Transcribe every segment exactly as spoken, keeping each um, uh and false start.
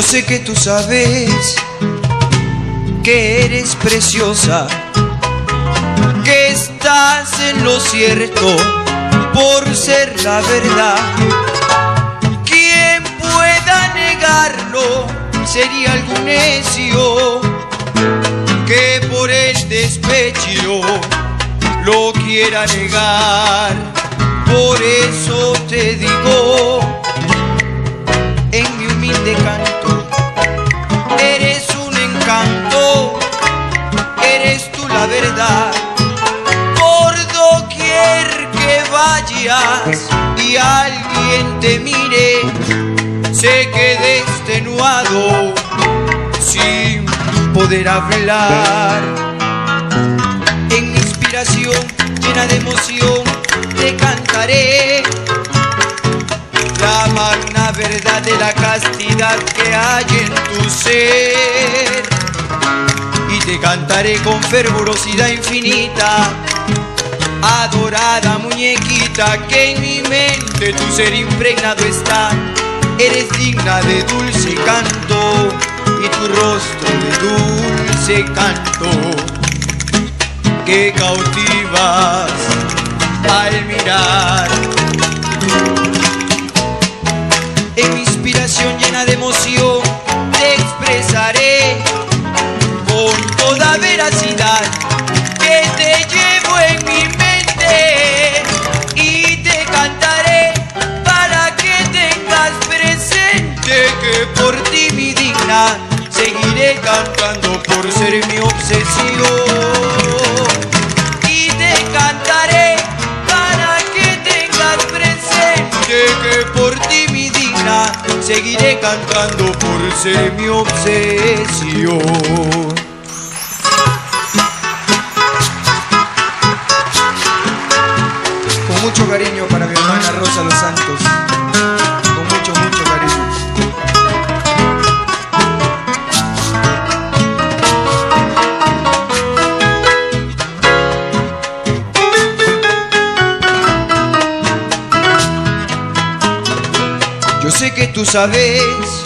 sé que tú sabes que eres preciosa, que estás en lo cierto por ser la verdad. Quien pueda negarlo sería algún necio que por el despecho lo quiera negar. Por eso te digo en mi humilde canto, eres un encanto, eres tú la verdad. Por doquier que vayas y alguien te mire, se quede extenuado sin poder hablar. En mi inspiración llena de emoción te cantaré la magna verdad de la castidad que hay en tu ser, y te cantaré con fervorosidad infinita, adorada muñequita, que en mi mente tu ser impregnado está. Eres digna de dulce canto y tu rostro de dulce canto que cautivas al mirar. En mi inspiración llena de emoción te expresaré con toda veracidad que te llevo en mi mente, y te cantaré para que tengas presente que por ti, mi digna, seguiré cantando por ser mi obsesión. Y te cantaré para que tengas presente que por ti, mi digna, seguiré cantando por ser mi obsesión. Con mucho cariño para mi hermana Rosa Los Santos, con mucho, mucho cariño. Yo sé que tú sabes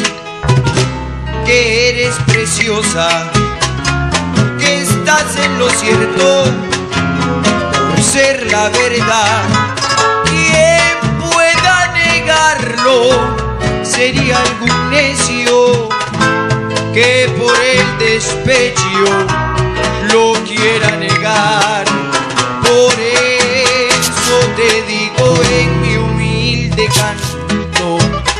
que eres preciosa, que estás en lo cierto por ser la verdad. Quien pueda negarlo sería algún necio que por el despecho lo quiera negar. Por eso te digo en mi humilde canto,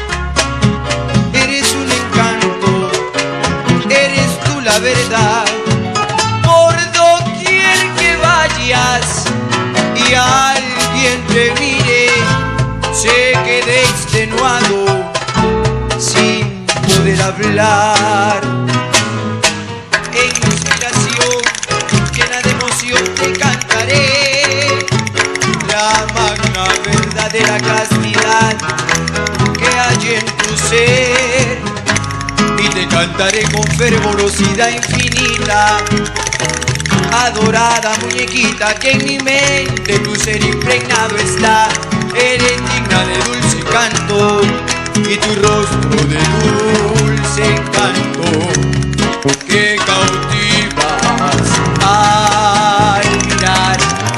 eres un encanto, eres tú la verdad. Por doquier que vayas y alguien te mire, se quede extenuado sin poder hablar. En mi inspiración llena de emoción te cantaré la magna verdad de la castidad que hay en tu ser, y te cantaré con fervorosidad infinita, adorada muñequita, que en mi mente tu ser impregnado está. Eres digna de dulce canto y tu rostro de dulce canto que cautivas al mirar.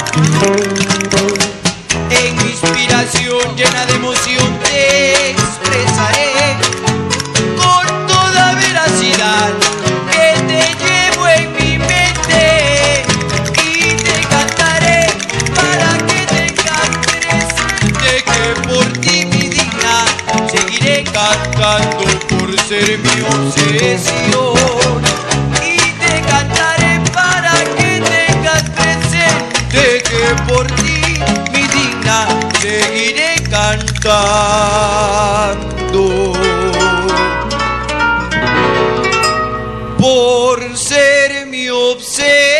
En mi inspiración llena de emoción te expresaré con toda veracidad que te llevo en mi mente, y te cantaré para que tengas presente que por ti, mi digna, seguiré cantando por ser mi obsesión. Y te cantaré para que tengas presente que por ti, mi digna, seguiré cantando por ser mi obsesión.